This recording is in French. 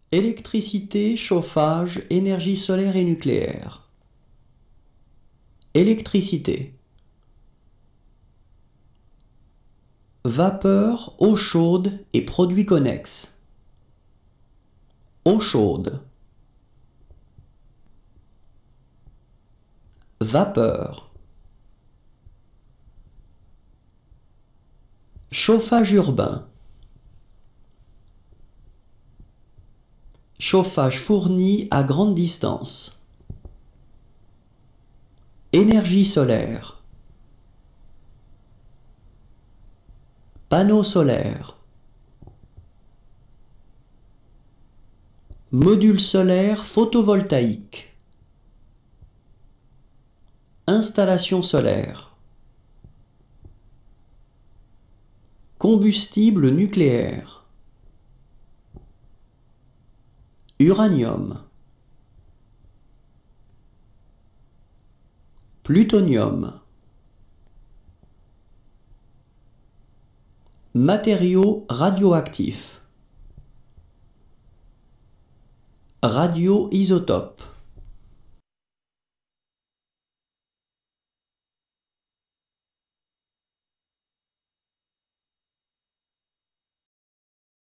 Électricité, chauffage, énergie solaire et nucléaire. Électricité. Vapeur, eau chaude et produits connexes. Eau chaude. Vapeur. Chauffage urbain. Chauffage fourni à grande distance. Énergie solaire. Panneau solaire. Module solaire photovoltaïque. Installation solaire. Combustible nucléaire. Uranium. Plutonium. Matériaux radioactifs. Radioisotope.